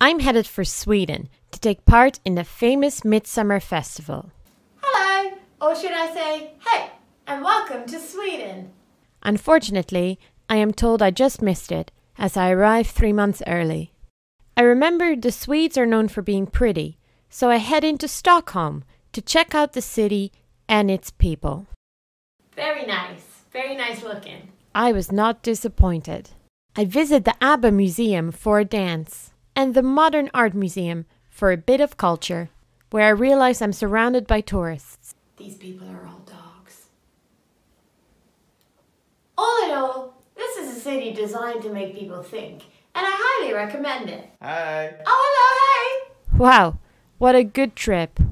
I'm headed for Sweden to take part in the famous Midsummer Festival. Hello, or should I say, hey, and welcome to Sweden. Unfortunately, I am told I just missed it, as I arrived 3 months early. I remember the Swedes are known for being pretty, so I head into Stockholm to check out the city and its people. Very nice looking. I was not disappointed. I visit the ABBA Museum for a dance and the Modern Art Museum for a bit of culture, where I realize I'm surrounded by tourists. These people are all dogs. All in all, this is a city designed to make people think, and I highly recommend it. Hi. Oh, hello, hey! Wow, what a good trip.